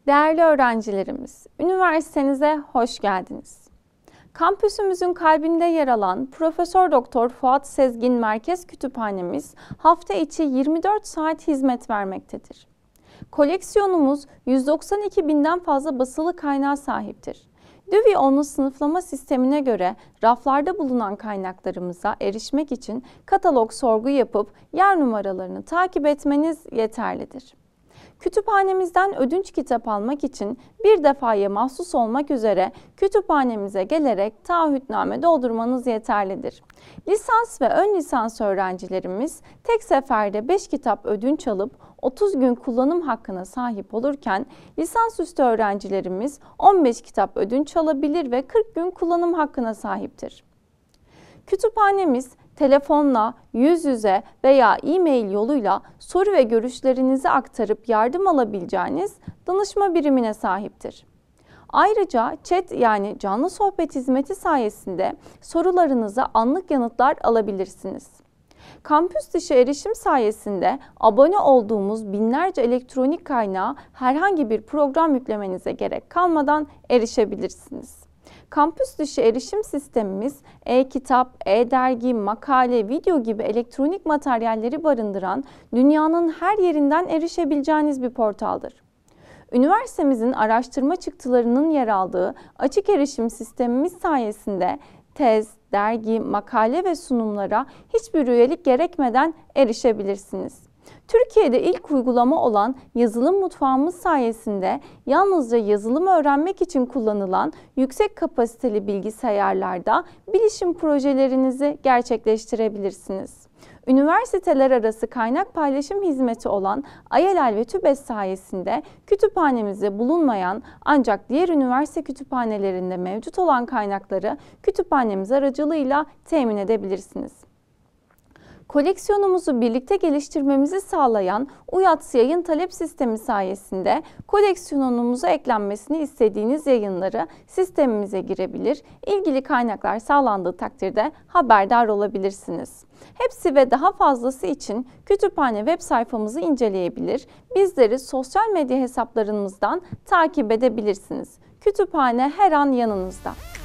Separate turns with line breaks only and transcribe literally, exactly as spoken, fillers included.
Değerli öğrencilerimiz, üniversitenize hoş geldiniz. Kampüsümüzün kalbinde yer alan Profesör Doktor Fuat Sezgin Merkez Kütüphanemiz hafta içi yirmi dört saat hizmet vermektedir. Koleksiyonumuz yüz doksan iki binden fazla basılı kaynağa sahiptir. Dewey Onlu sınıflama sistemine göre raflarda bulunan kaynaklarımıza erişmek için katalog sorgu yapıp yer numaralarını takip etmeniz yeterlidir. Kütüphanemizden ödünç kitap almak için bir defaya mahsus olmak üzere kütüphanemize gelerek taahhütname doldurmanız yeterlidir. Lisans ve ön lisans öğrencilerimiz tek seferde beş kitap ödünç alıp otuz gün kullanım hakkına sahip olurken lisansüstü öğrencilerimiz on beş kitap ödünç alabilir ve kırk gün kullanım hakkına sahiptir. Kütüphanemiz telefonla, yüz yüze veya e-mail yoluyla soru ve görüşlerinizi aktarıp yardım alabileceğiniz danışma birimine sahiptir. Ayrıca chat yani canlı sohbet hizmeti sayesinde sorularınıza anlık yanıtlar alabilirsiniz. Kampüs dışı erişim sayesinde abone olduğumuz binlerce elektronik kaynağa herhangi bir program yüklemenize gerek kalmadan erişebilirsiniz. Kampüs dışı erişim sistemimiz e-kitap, e-dergi, makale, video gibi elektronik materyalleri barındıran dünyanın her yerinden erişebileceğiniz bir portaldır. Üniversitemizin araştırma çıktılarının yer aldığı açık erişim sistemimiz sayesinde tez, dergi, makale ve sunumlara hiçbir üyelik gerekmeden erişebilirsiniz. Türkiye'de ilk uygulama olan yazılım mutfağımız sayesinde yalnızca yazılım öğrenmek için kullanılan yüksek kapasiteli bilgisayarlarda bilişim projelerinizi gerçekleştirebilirsiniz. Üniversiteler arası kaynak paylaşım hizmeti olan Ayelal ve TÜBES sayesinde kütüphanemizde bulunmayan ancak diğer üniversite kütüphanelerinde mevcut olan kaynakları kütüphanemiz aracılığıyla temin edebilirsiniz. Koleksiyonumuzu birlikte geliştirmemizi sağlayan UYATS yayın talep sistemi sayesinde koleksiyonumuza eklenmesini istediğiniz yayınları sistemimize girebilir, ilgili kaynaklar sağlandığı takdirde haberdar olabilirsiniz. Hepsi ve daha fazlası için kütüphane web sayfamızı inceleyebilir, bizleri sosyal medya hesaplarımızdan takip edebilirsiniz. Kütüphane her an yanınızda.